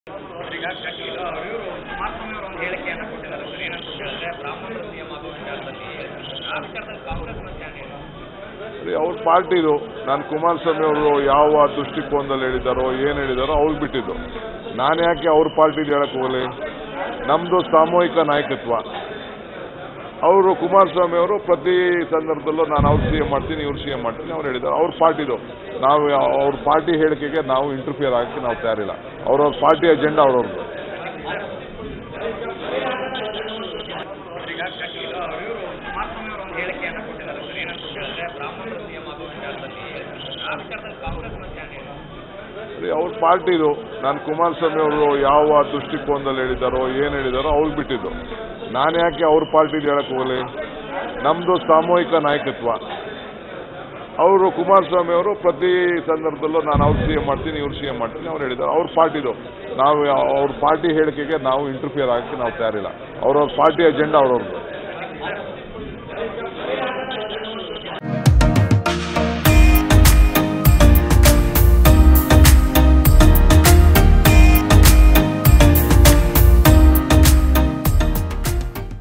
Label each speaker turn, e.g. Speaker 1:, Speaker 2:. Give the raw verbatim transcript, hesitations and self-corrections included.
Speaker 1: ಈಗ ಇದು ಅವರು ಕುಮಾರಸ್ವಾಮಿ ಅವರು ಒಂದು ಹೇಳಿಕೆಯನ್ನು ಕೊಟ್ಟಿದ್ದಾರೆ ಸರ್. ಏನಂತ ಹೇಳಿದ್ರೆ ಬ್ರಾಹ್ಮಣರು ಸಿಎಂ ಆಗೋ ವಿಚಾರದಲ್ಲಿ ಆ ವಿಚಾರದಲ್ಲಿ ಕಾಂಗ್ರೆಸ್ ಮತ್ತೆ
Speaker 2: ಸರಿ, ಅವ್ರ ಪಾರ್ಟಿದು. ನಾನು ಕುಮಾರಸ್ವಾಮಿ ಅವರು ಯಾವ ದೃಷ್ಟಿಕೋನದಲ್ಲಿ ಹೇಳಿದಾರೋ ಏನು ಹೇಳಿದಾರೋ ಅವ್ರು ಬಿಟ್ಟಿದ್ದು. ನಾನು ಯಾಕೆ ಅವ್ರ ಪಾರ್ಟಿದು ಹೇಳಕ್ ಹೋಗಲಿ? ನಮ್ದು ಸಾಮೂಹಿಕ ನಾಯಕತ್ವ. ಅವರು ಕುಮಾರಸ್ವಾಮಿ ಅವರು ಪ್ರತಿ ಸಂದರ್ಭದಲ್ಲೂ ನಾನು ಅವ್ರು ಸಿ ಎಂ ಮಾಡ್ತೀನಿ ಇವ್ರು ಸಿ ಎಂ ಮಾಡ್ತೀನಿ ಅವ್ರು ಹೇಳಿದ್ದಾರೆ. ಅವ್ರ ಪಾರ್ಟಿದು. ನಾವು ಅವ್ರ ಪಾರ್ಟಿ ಹೇಳಿಕೆಗೆ ನಾವು ಇಂಟರ್ಫಿಯರ್ ಆಗಕ್ಕೆ ನಾವು ತಯಾರಿಲ್ಲ. ಅವ್ರವ್ರ ಪಾರ್ಟಿ ಅಜೆಂಡಾ ಅವ್ರವ್ರದ್ದು. ಅವ್ರ ಪಾರ್ಟಿದು. ನಾನು ಕುಮಾರಸ್ವಾಮಿ ಅವರು ಯಾವ ದೃಷ್ಟಿಕೋನದಲ್ಲಿ ಹೇಳಿದಾರೋ ಏನು ಹೇಳಿದಾರೋ ಅವ್ರು ಬಿಟ್ಟಿದ್ದು. ನಾನು ಯಾಕೆ ಅವ್ರ ಪಾರ್ಟಿದು ಹೇಳಕ್ ಹೋಗಲಿ? ನಮ್ದು ಸಾಮೂಹಿಕ ನಾಯಕತ್ವ. ಅವರು ಕುಮಾರಸ್ವಾಮಿ ಅವರು ಪ್ರತಿ ಸಂದರ್ಭದಲ್ಲೂ ನಾನು ಅವ್ರು ಸಿ ಎಂ ಮಾಡ್ತೀನಿ ಇವ್ರು ಸಿ ಎಂ ಮಾಡ್ತೀನಿ ಅವ್ರು ಹೇಳಿದ್ದಾರೆ. ಅವ್ರ ಪಾರ್ಟಿದು. ನಾವು ಅವ್ರ ಪಾರ್ಟಿ ಹೇಳಿಕೆಗೆ ನಾವು ಇಂಟರ್ಫಿಯರ್ ಆಗಕ್ಕೆ ನಾವು ತಯಾರಿಲ್ಲ. ಅವ್ರವ್ರ ಪಾರ್ಟಿ ಅಜೆಂಡಾ ಅವ್ರವ್ರದ್ದು.